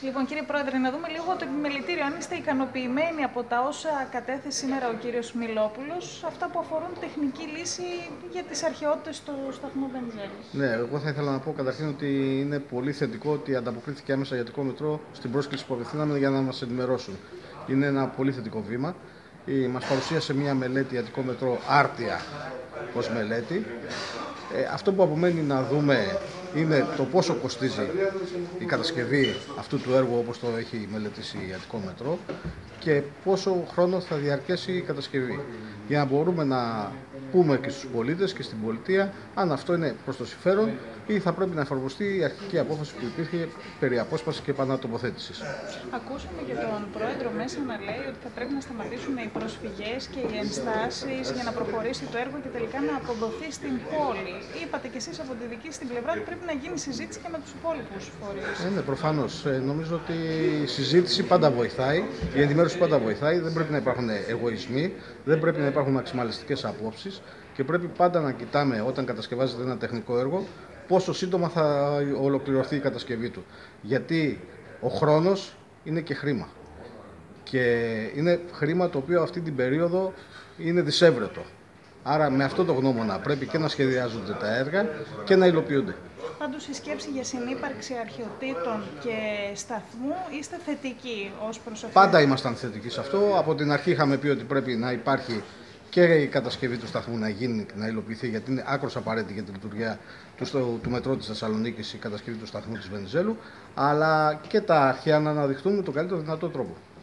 Λοιπόν, κύριε Πρόεδρε, να δούμε λίγο το επιμελητήριο. Αν είστε ικανοποιημένοι από τα όσα κατέθεσε σήμερα ο κύριος Μιλόπουλος, αυτά που αφορούν τεχνική λύση για τις αρχαιότητες του σταθμού Βενιζέλου. Ναι, εγώ θα ήθελα να πω καταρχήν ότι είναι πολύ θετικό ότι ανταποκρίθηκε άμεσα η Αττικό Μετρό στην πρόσκληση που απευθύναμε για να μας ενημερώσουν. Είναι ένα πολύ θετικό βήμα. Μας παρουσίασε μια μελέτη Αττικό Μετρό άρτια ως μελέτη. Αυτό που απομένει να δούμε είναι το πόσο κοστίζει η κατασκευή αυτού του έργου όπως το έχει μελετήσει η Αττικό Μετρό και πόσο χρόνο θα διαρκέσει η κατασκευή. Για να μπορούμε να πούμε και στους πολίτες και στην πολιτεία αν αυτό είναι προς το συμφέρον ή θα πρέπει να εφαρμοστεί η αρχική απόφαση που υπήρχε περί απόσπασης και επανατοποθέτησης. Ακούσαμε και τον Πρόεδρο μέσα να λέει ότι θα πρέπει να σταματήσουν οι προσφυγές και οι ενστάσεις για να προχωρήσει το έργο και τελικά να αποδοθεί στην πόλη. Είπατε κι εσείς από τη δική στην πλευρά ότι πρέπει να γίνει συζήτηση και με τους υπόλοιπους φορείς. Ναι, προφανώς. Νομίζω ότι η συζήτηση πάντα βοηθάει, η ενημέρωση πάντα βοηθάει. Δεν πρέπει να υπάρχουν εγωισμοί, δεν πρέπει να υπάρχουν μαξιμαλιστικές απόψεις και πρέπει πάντα να κοιτάμε όταν κατασκευάζεται ένα τεχνικό έργο πόσο σύντομα θα ολοκληρωθεί η κατασκευή του. Γιατί ο χρόνος είναι και χρήμα. Και είναι χρήμα το οποίο αυτή την περίοδο είναι δυσέβρετο. Άρα με αυτό το γνώμονα πρέπει και να σχεδιάζονται τα έργα και να υλοποιούνται. Πάντως η σκέψη για συνύπαρξη αρχαιοτήτων και σταθμού είστε θετικοί ως προς αυτό? Πάντα ήμασταν θετικοί σε αυτό. Από την αρχή είχαμε πει ότι πρέπει να υπάρχει και η κατασκευή του σταθμού να γίνει, να υλοποιηθεί, γιατί είναι άκρως απαραίτητη για τη λειτουργία του μετρό της Θεσσαλονίκης η κατασκευή του σταθμού της Βενιζέλου, αλλά και τα αρχαία να αναδειχθούν με τον καλύτερο δυνατό τρόπο.